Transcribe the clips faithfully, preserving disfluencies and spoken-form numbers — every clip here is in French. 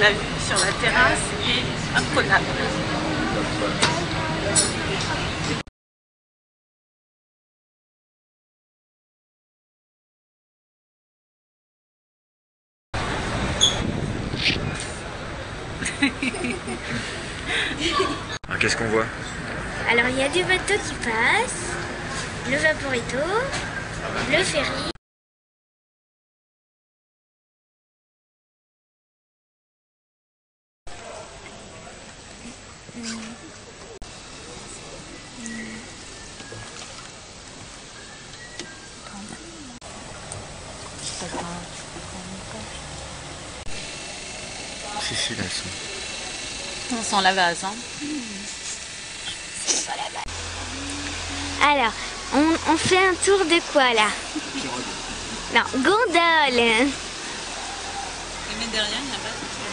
la vue sur la terrasse est imprenable. Alors qu'est-ce qu'on voit? Alors il y a des bateaux qui passent, le Vaporetto, le ferry. Si, si, là, elles sont... On sent la vase, hein. C'est pas la vase. Alors, on, on fait un tour de quoi là? Non, gondole. Et mais derrière, il n'y a pas de...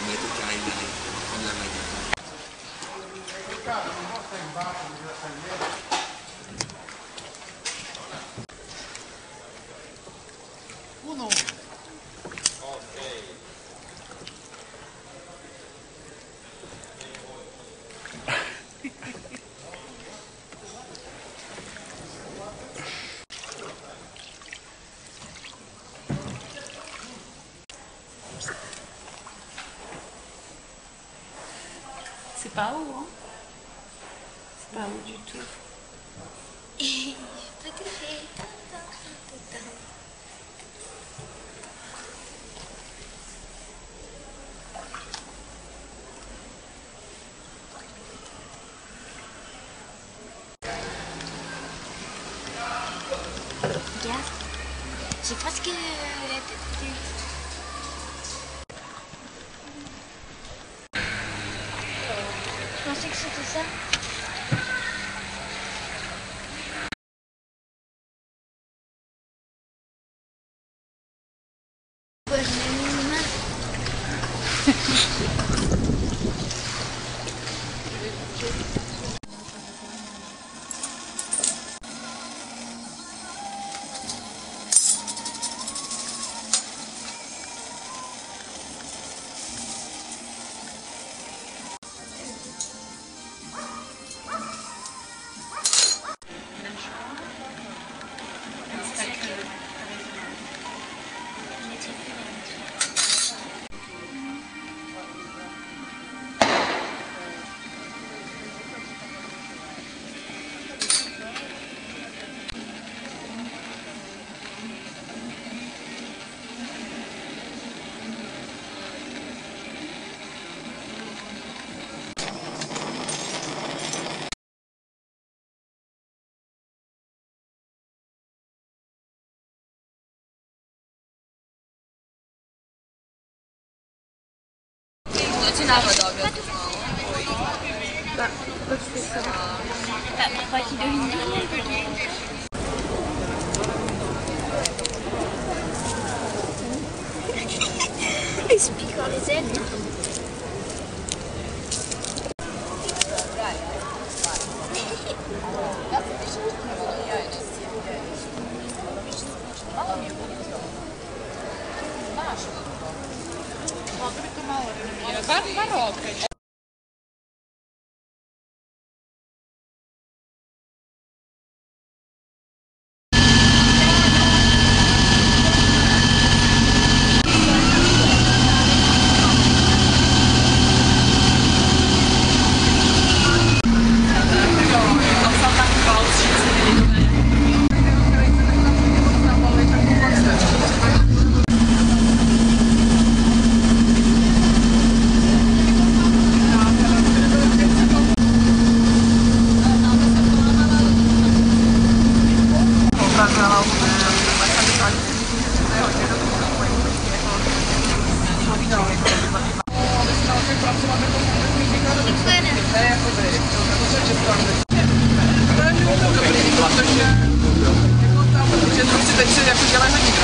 C'est pas haut, hein. C'est pas haut du tout. Regarde, j'ai presque la tête vue. Je pensais que c'était ça. Ouais, je l'ai mis une main. Bah, pourquoi tu fais ça? Bah, pourquoi tu devines rien? Il se pique dans les ailes. Barocca. C'è